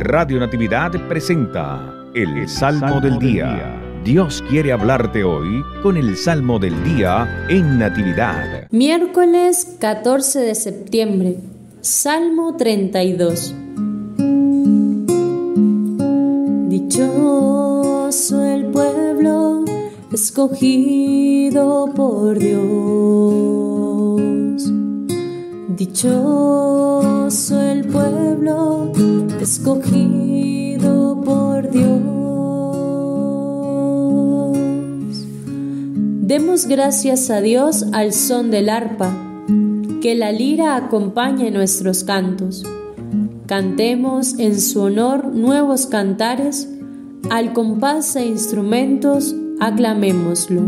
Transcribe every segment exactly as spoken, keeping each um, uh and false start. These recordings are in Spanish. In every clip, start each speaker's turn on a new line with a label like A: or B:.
A: Radio Natividad presenta el Salmo del Día. Dios quiere hablarte hoy con el Salmo del Día en Natividad.
B: Miércoles catorce de septiembre, Salmo treinta y dos. Dichoso el pueblo escogido por Dios. Dichoso el pueblo escogido por Dios. Demos gracias a Dios al son del arpa, que la lira acompañe nuestros cantos. Cantemos en su honor nuevos cantares, al compás e instrumentos aclamémoslo.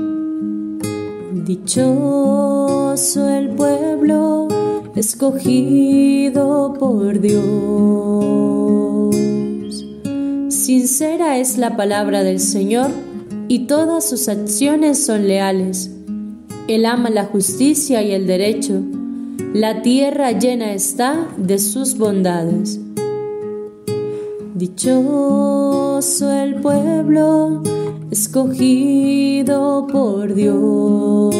B: Dichoso el pueblo escogido por Dios. Sincera es la palabra del Señor y todas sus acciones son leales. Él ama la justicia y el derecho. La tierra llena está de sus bondades. Dichoso el pueblo escogido por Dios.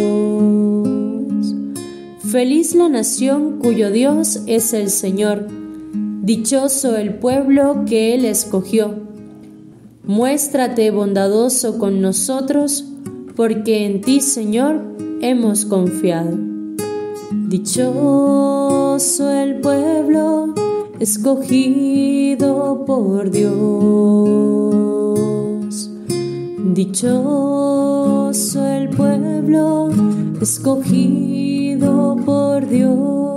B: Feliz la nación cuyo Dios es el Señor. Dichoso el pueblo que Él escogió. Muéstrate bondadoso con nosotros, porque en ti, Señor, hemos confiado. Dichoso el pueblo escogido por Dios. Dichoso el pueblo escogido por Dios.